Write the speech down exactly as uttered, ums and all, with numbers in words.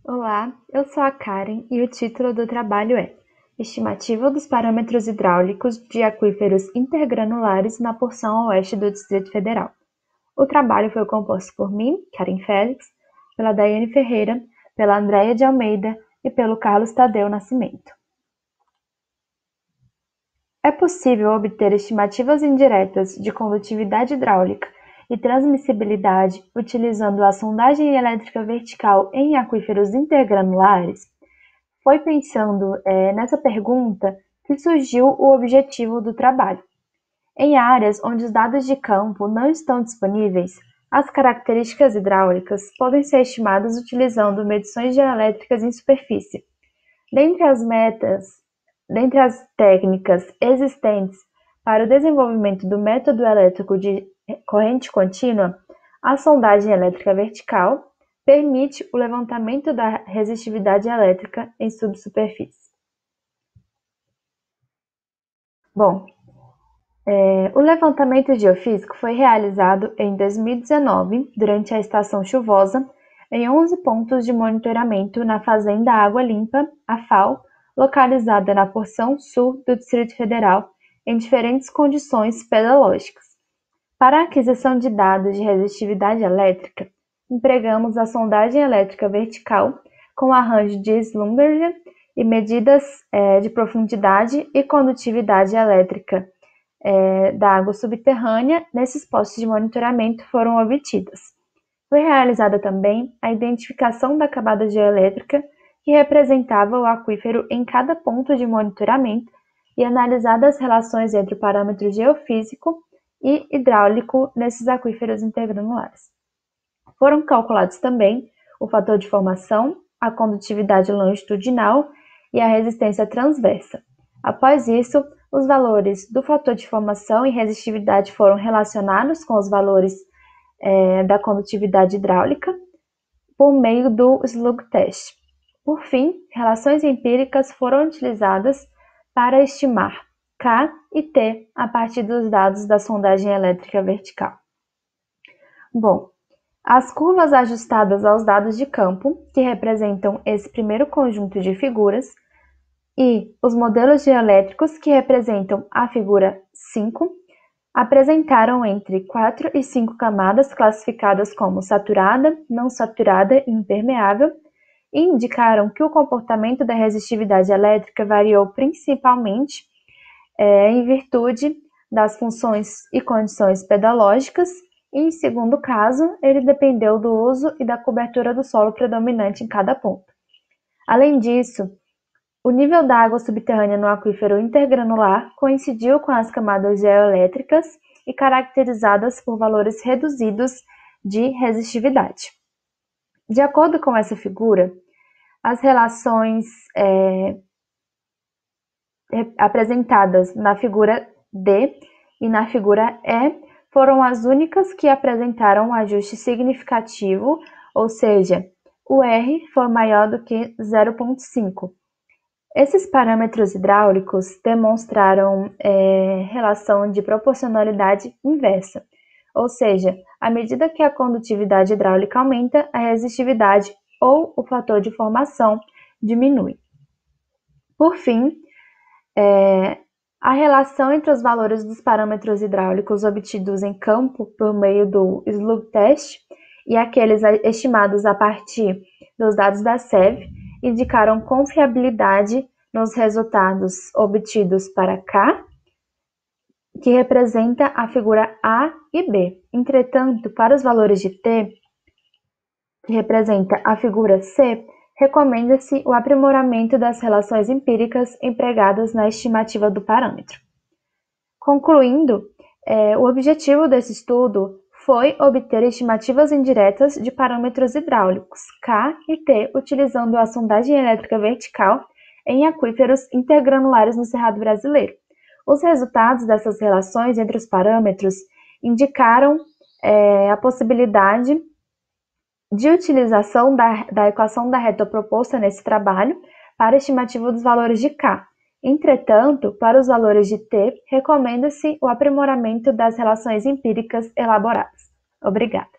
Olá, eu sou a Karen e o título do trabalho é Estimativa dos parâmetros hidráulicos de aquíferos intergranulares na porção oeste do Distrito Federal. O trabalho foi composto por mim, Karen Félix, pela Daiane Ferreira, pela Andréia de Almeida e pelo Carlos Tadeu Nascimento. É possível obter estimativas indiretas de condutividade hidráulica e transmissibilidade utilizando a sondagem elétrica vertical em aquíferos intergranulares? Foi pensando é, nessa pergunta que surgiu o objetivo do trabalho. Em áreas onde os dados de campo não estão disponíveis, as características hidráulicas podem ser estimadas utilizando medições geoelétricas em superfície. Dentre as metas, dentre as técnicas existentes para o desenvolvimento do método elétrico de corrente contínua, a sondagem elétrica vertical permite o levantamento da resistividade elétrica em subsuperfície. Bom, é, o levantamento geofísico foi realizado em dois mil e dezenove, durante a estação chuvosa, em onze pontos de monitoramento na Fazenda Água Limpa, a FAO, localizada na porção sul do Distrito Federal, em diferentes condições pedológicas. Para a aquisição de dados de resistividade elétrica, empregamos a sondagem elétrica vertical com arranjo de Schlumberger e medidas é, de profundidade e condutividade elétrica é, da água subterrânea nesses postos de monitoramento foram obtidas. Foi realizada também a identificação da camada geoelétrica que representava o aquífero em cada ponto de monitoramento e analisadas as relações entre o parâmetro geofísico e hidráulico nesses aquíferos intergranulares. Foram calculados também o fator de formação, a condutividade longitudinal e a resistência transversa. Após isso, os valores do fator de formação e resistividade foram relacionados com os valores é, da condutividade hidráulica por meio do slug test. Por fim, relações empíricas foram utilizadas para estimar K e T a partir dos dados da sondagem elétrica vertical. Bom, as curvas ajustadas aos dados de campo, que representam esse primeiro conjunto de figuras, e os modelos geoelétricos, que representam a figura cinco, apresentaram entre quatro e cinco camadas classificadas como saturada, não saturada e impermeável, e indicaram que o comportamento da resistividade elétrica variou principalmente é, em virtude das funções e condições pedológicas, e, em segundo caso, ele dependeu do uso e da cobertura do solo predominante em cada ponto. Além disso, o nível da água subterrânea no aquífero intergranular coincidiu com as camadas geoelétricas e caracterizadas por valores reduzidos de resistividade. De acordo com essa figura, as relações é, apresentadas na figura D e na figura E foram as únicas que apresentaram um ajuste significativo, ou seja, o R foi maior do que zero vírgula cinco. Esses parâmetros hidráulicos demonstraram é, relação de proporcionalidade inversa, ou seja, à medida que a condutividade hidráulica aumenta, a resistividade ou o fator de formação diminui. Por fim, é, a relação entre os valores dos parâmetros hidráulicos obtidos em campo por meio do slug test e aqueles estimados a partir dos dados da S E V indicaram confiabilidade nos resultados obtidos para K, que representa a figura A e B. Entretanto, para os valores de T, que representa a figura C, recomenda-se o aprimoramento das relações empíricas empregadas na estimativa do parâmetro. Concluindo, é, o objetivo desse estudo foi obter estimativas indiretas de parâmetros hidráulicos K e T utilizando a sondagem elétrica vertical em aquíferos intergranulares no Cerrado brasileiro. Os resultados dessas relações entre os parâmetros indicaram é, a possibilidade de utilização da, da equação da reta proposta nesse trabalho para a estimativa dos valores de K. Entretanto, para os valores de T, recomenda-se o aprimoramento das relações empíricas elaboradas. Obrigada.